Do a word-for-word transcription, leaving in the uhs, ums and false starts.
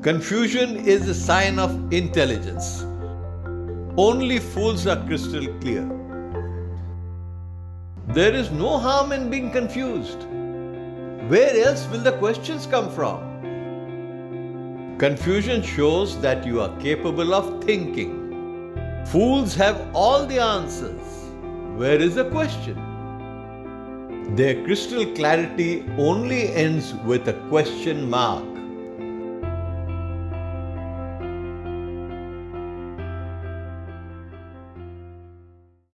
Confusion is a sign of intelligence. Only fools are crystal clear. There is no harm in being confused. Where else will the questions come from? Confusion shows that you are capable of thinking. Fools have all the answers. Where is the question? Their crystal clarity only ends with a question mark.